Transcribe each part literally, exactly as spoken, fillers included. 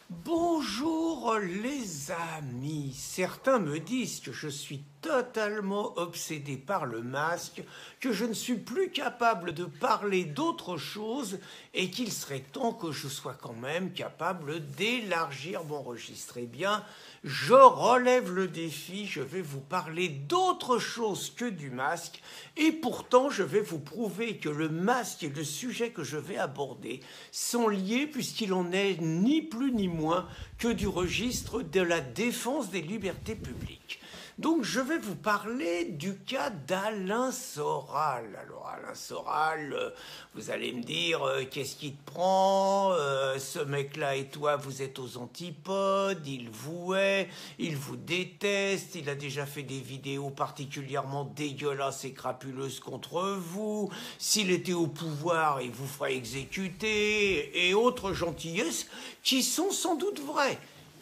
Bonjour les amis, certains me disent que je suis totalement obsédé par le masque, que je ne suis plus capable de parler d'autre chose et qu'il serait temps que je sois quand même capable d'élargir mon registre. Eh bien, je relève le défi, je vais vous parler d'autre chose que du masque et pourtant je vais vous prouver que le masque et le sujet que je vais aborder sont liés puisqu'il en est ni plus ni moins que du registre de la défense des libertés publiques. Donc je vais vous parler du cas d'Alain Soral. Alors Alain Soral, euh, vous allez me dire, euh, qu'est-ce qui te prend euh, ce mec-là et toi, vous êtes aux antipodes, il vous hait, il vous déteste, il a déjà fait des vidéos particulièrement dégueulasses et crapuleuses contre vous. S'il était au pouvoir, il vous ferait exécuter, et autres gentillesses qui sont sans doute vraies.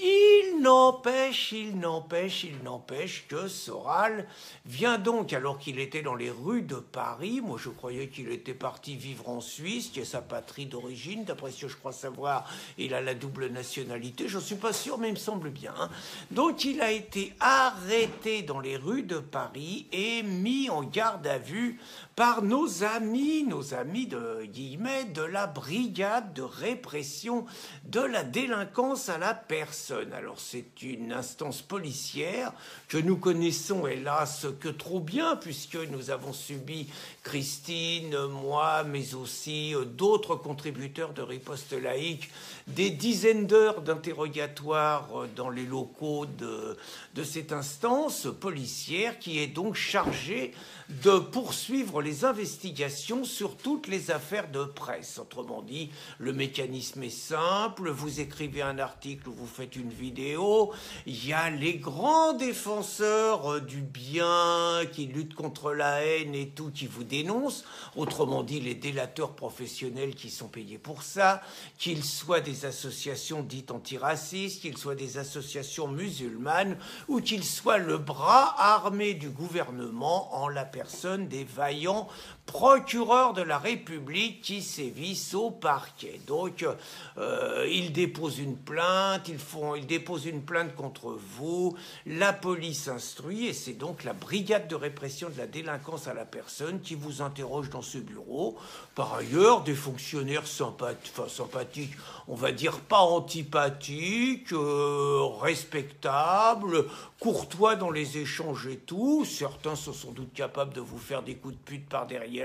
Il n'empêche, il n'empêche, il n'empêche que Soral vient donc, alors qu'il était dans les rues de Paris, moi je croyais qu'il était parti vivre en Suisse, qui est sa patrie d'origine, d'après ce que je crois savoir, il a la double nationalité, je ne suis pas sûr, mais il me semble bien. Hein. Donc il a été arrêté dans les rues de Paris et mis en garde à vue par nos amis, nos amis de guillemets, de la brigade de répression de la délinquance à la personne. Alors c'est une instance policière que nous connaissons hélas que trop bien puisque nous avons subi, Christine, moi, mais aussi d'autres contributeurs de Riposte Laïque, des dizaines d'heures d'interrogatoire dans les locaux de, de cette instance policière qui est donc chargée de poursuivre les investigations sur toutes les affaires de presse. Autrement dit, le mécanisme est simple, vous écrivez un article ou vous faites une vidéo, il y a les grands défenseurs du bien qui luttent contre la haine et tout, qui vous dénoncent, autrement dit les délateurs professionnels qui sont payés pour ça, qu'ils soient des associations dites antiracistes, qu'ils soient des associations musulmanes ou qu'ils soient le bras armé du gouvernement en la personne des vaillants procureurs de la République qui sévissent au parquet. Donc, euh, ils déposent une plainte, ils, font, ils déposent une plainte contre vous, la police instruit, et c'est donc la brigade de répression de la délinquance à la personne qui vous interroge dans ce bureau. Par ailleurs, des fonctionnaires sympathiques, enfin sympathiques, on va dire pas antipathiques, euh, respectables, courtois dans les échanges et tout. Certains sont sans doute capables de vous faire des coups de pute par derrière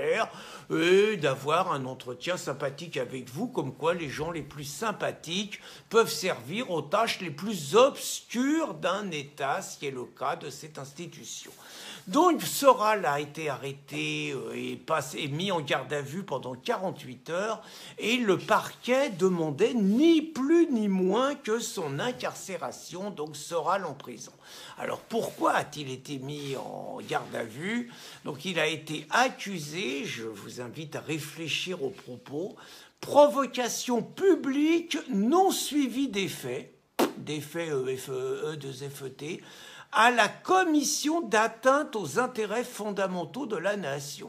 et d'avoir un entretien sympathique avec vous, comme quoi les gens les plus sympathiques peuvent servir aux tâches les plus obscures d'un État, ce qui est le cas de cette institution. Donc Soral a été arrêté et, passe, et mis en garde à vue pendant quarante-huit heures et le parquet demandait ni plus ni moins que son incarcération, donc Soral en prison. Alors pourquoi a-t-il été mis en garde à vue? Donc il a été accusé, je vous invite à réfléchir aux propos, provocation publique non suivie des faits, des faits E F E, E deux F E T, à la commission d'atteinte aux intérêts fondamentaux de la nation.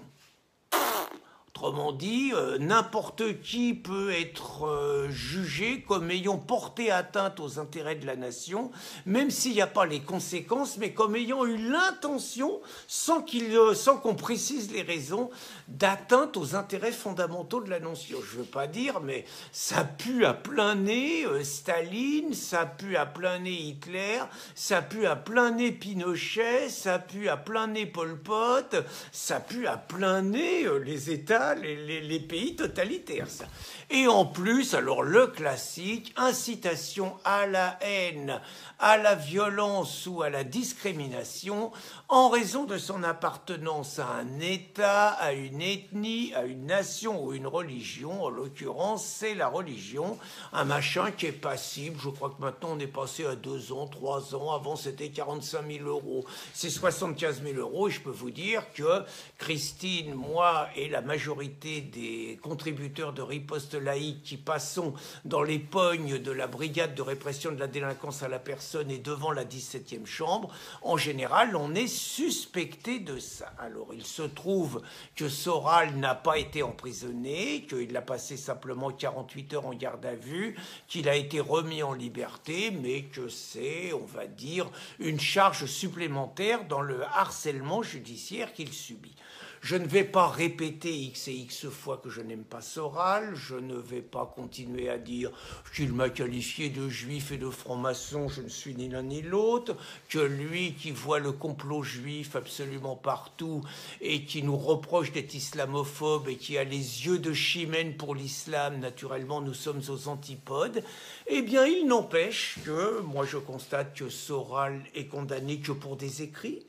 Autrement dit, euh, n'importe qui peut être euh, jugé comme ayant porté atteinte aux intérêts de la nation, même s'il n'y a pas les conséquences, mais comme ayant eu l'intention, sans qu'il, euh, sans qu'on précise les raisons, d'atteinte aux intérêts fondamentaux de la nation. Je ne veux pas dire, mais ça pue à plein nez euh, Staline, ça pue à plein nez Hitler, ça pue à plein nez Pinochet, ça pue à plein nez Pol Pot, ça pue à plein nez euh, les États, Les, les, les pays totalitaires, ça. Et en plus, alors le classique, incitation à la haine, à la violence ou à la discrimination en raison de son appartenance à un État, à une ethnie, à une nation ou une religion. En l'occurrence, c'est la religion, un machin qui est passible. Je crois que maintenant on est passé à deux ans, trois ans. Avant c'était quarante-cinq mille euros. C'est soixante-quinze mille euros et je peux vous dire que Christine, moi et la majorité majorité des contributeurs de Riposte laïque qui passons dans les pognes de la brigade de répression de la délinquance à la personne et devant la dix-septième chambre, en général, on est suspecté de ça. Alors, il se trouve que Soral n'a pas été emprisonné, qu'il a passé simplement quarante-huit heures en garde à vue, qu'il a été remis en liberté, mais que c'est, on va dire, une charge supplémentaire dans le harcèlement judiciaire qu'il subit. Je ne vais pas répéter x et x fois que je n'aime pas Soral, je ne vais pas continuer à dire qu'il m'a qualifié de juif et de franc-maçon, je ne suis ni l'un ni l'autre, que lui qui voit le complot juif absolument partout et qui nous reproche d'être islamophobe et qui a les yeux de chimène pour l'islam, naturellement nous sommes aux antipodes, eh bien il n'empêche que moi je constate que Soral est condamné que pour des écrits.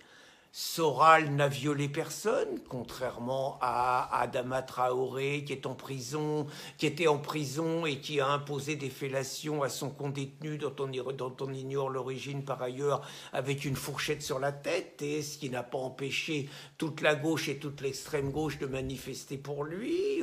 Soral n'a violé personne, contrairement à Adama Traoré qui est en prison, qui était en prison et qui a imposé des fellations à son condétenu dont on, dont on ignore l'origine par ailleurs, avec une fourchette sur la tête, et ce qui n'a pas empêché toute la gauche et toute l'extrême gauche de manifester pour lui.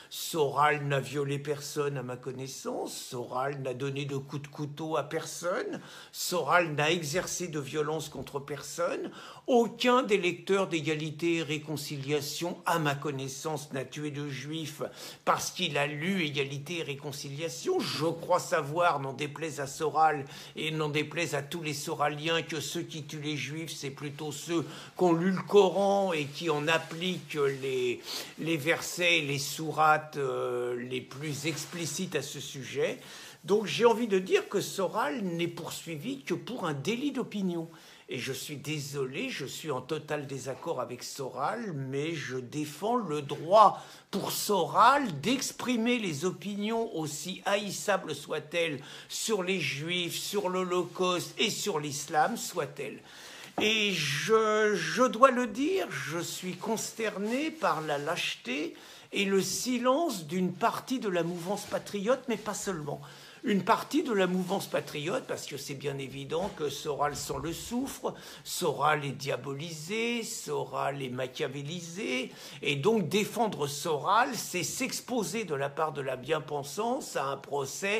Soral n'a violé personne à ma connaissance, Soral n'a donné de coups de couteau à personne, Soral n'a exercé de violence contre personne. Aucun des lecteurs d'égalité et réconciliation, à ma connaissance, n'a tué de juifs parce qu'il a lu égalité et réconciliation. Je crois savoir, n'en déplaise à Soral et n'en déplaise à tous les soraliens, que ceux qui tuent les juifs, c'est plutôt ceux qui ont lu le Coran et qui en appliquent les, les versets et les sourates euh, les plus explicites à ce sujet. Donc j'ai envie de dire que Soral n'est poursuivi que pour un délit d'opinion. Et je suis désolé, je suis en total désaccord avec Soral, mais je défends le droit pour Soral d'exprimer les opinions, aussi haïssables soient-elles, sur les Juifs, sur l'Holocauste et sur l'islam, soient-elles. Et je, je dois le dire, je suis consterné par la lâcheté et le silence d'une partie de la mouvance patriote, mais pas seulement. Une partie de la mouvance patriote, parce que c'est bien évident que Soral s'en le souffre, Soral est diabolisé, Soral est machiavélisé, et donc défendre Soral, c'est s'exposer de la part de la bien-pensance à un procès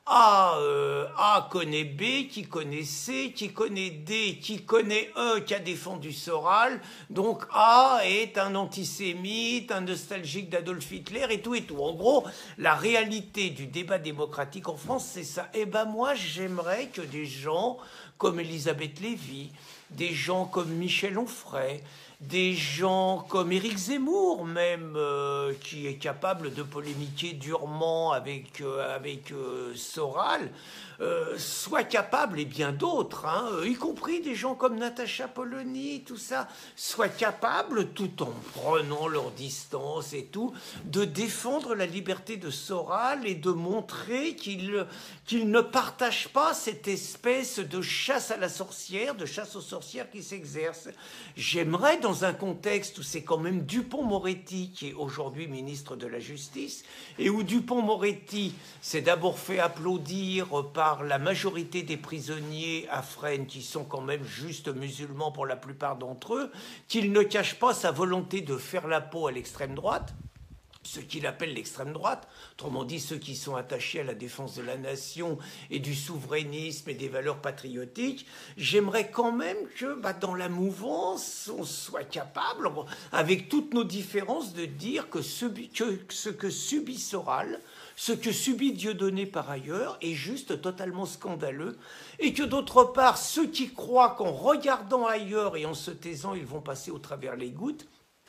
A, euh, A connaît B, qui connaît C, qui connaît D, qui connaît E, qui a défendu Soral. Donc A est un antisémite, un nostalgique d'Adolf Hitler et tout et tout. En gros, la réalité du débat démocratique en France, c'est ça. Eh ben moi, j'aimerais que des gens comme Elisabeth Lévy, des gens comme Michel Onfray, des gens comme Éric Zemmour même, euh, qui est capable de polémiquer durement avec, euh, avec euh, Soral, euh, soient capables, et bien d'autres, hein, y compris des gens comme Natacha Polony, tout ça, soient capables, tout en prenant leur distance et tout, de défendre la liberté de Soral et de montrer qu'il qu'il ne partage pas cette espèce de chasse à la sorcière, de chasse aux sorcières qui s'exerce. J'aimerais, dans un contexte où c'est quand même Dupond-Moretti qui est aujourd'hui ministre de la Justice, et où Dupond-Moretti s'est d'abord fait applaudir par la majorité des prisonniers à Fresnes, qui sont quand même juste musulmans pour la plupart d'entre eux, qu'il ne cache pas sa volonté de faire la peau à l'extrême droite, ce qu'il appelle l'extrême droite, autrement dit ceux qui sont attachés à la défense de la nation et du souverainisme et des valeurs patriotiques. J'aimerais quand même que bah, dans la mouvance, on soit capable, avec toutes nos différences, de dire que ce que, ce que subit Soral, ce que subit Dieudonné par ailleurs, est juste totalement scandaleux, et que d'autre part, ceux qui croient qu'en regardant ailleurs et en se taisant, ils vont passer au travers les gouttes,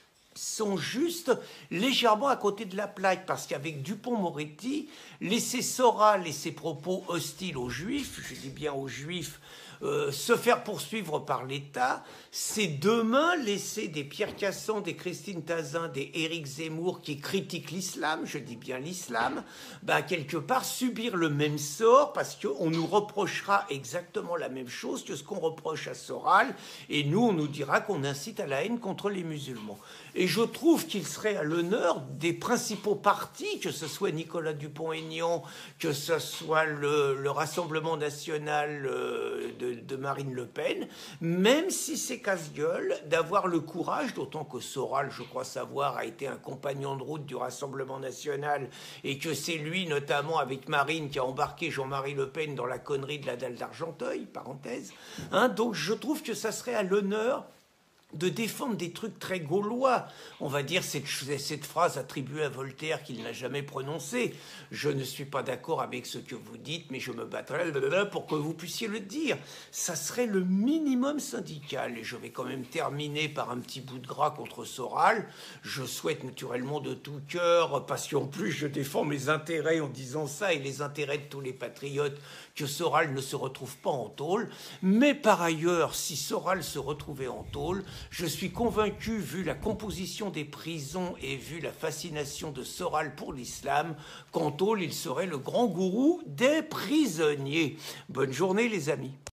sont juste légèrement à côté de la plaque, parce qu'avec Dupond-Moretti, laisser Soral et ses propos hostiles aux Juifs, je dis bien aux Juifs, euh, se faire poursuivre par l'État, c'est demain laisser des Pierre Cassand, des Christine Tazin, des Éric Zemmour qui critiquent l'islam, je dis bien l'islam, ben quelque part subir le même sort, parce qu'on nous reprochera exactement la même chose que ce qu'on reproche à Soral, et nous on nous dira qu'on incite à la haine contre les musulmans. Et je trouve qu'il serait à l'honneur des principaux partis, que ce soit Nicolas Dupont-Aignan, que ce soit le, le Rassemblement national de, de Marine Le Pen, même si c'est casse-gueule, d'avoir le courage, d'autant que Soral, je crois savoir, a été un compagnon de route du Rassemblement national et que c'est lui, notamment avec Marine, qui a embarqué Jean-Marie Le Pen dans la connerie de la dalle d'Argenteuil, parenthèse. Hein, donc je trouve que ça serait à l'honneur de défendre des trucs très gaulois. On va dire cette, cette phrase attribuée à Voltaire qu'il n'a jamais prononcée. Je ne suis pas d'accord avec ce que vous dites, mais je me battrai pour que vous puissiez le dire. Ça serait le minimum syndical. Et je vais quand même terminer par un petit bout de gras contre Soral. Je souhaite naturellement de tout cœur, parce qu'en plus je défends mes intérêts en disant ça et les intérêts de tous les patriotes, que Soral ne se retrouve pas en tôle. Mais par ailleurs, si Soral se retrouvait en tôle, je suis convaincu, vu la composition des prisons et vu la fascination de Soral pour l'islam, qu'en tôle, il serait le grand gourou des prisonniers. Bonne journée, les amis.